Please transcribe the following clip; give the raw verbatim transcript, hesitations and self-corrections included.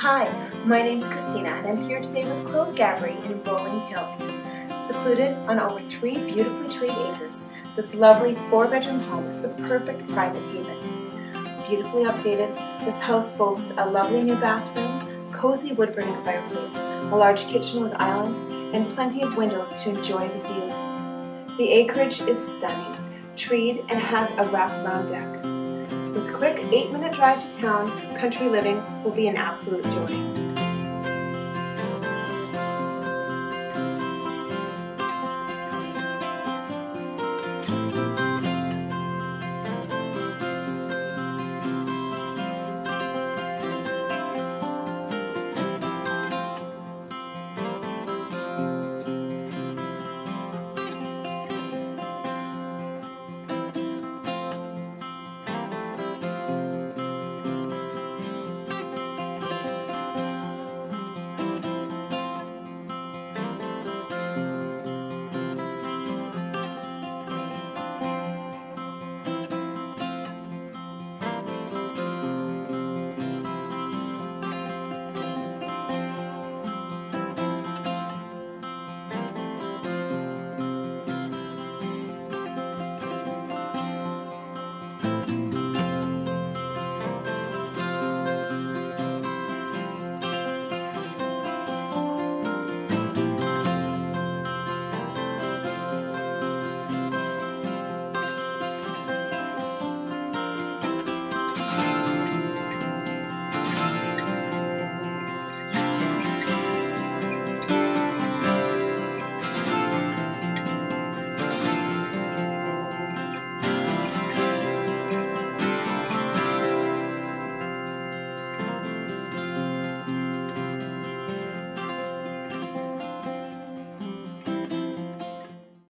Hi, my name's Christina and I'm here today with Claude Gaboury in Rolling Hills. Secluded on over three beautifully treed acres, this lovely four-bedroom home is the perfect private haven. Beautifully updated, this house boasts a lovely new bathroom, cozy wood-burning fireplace, a large kitchen with island, and plenty of windows to enjoy the view. The acreage is stunning, treed, and has a wraparound deck. With a quick eight minute drive to town, country living will be an absolute joy.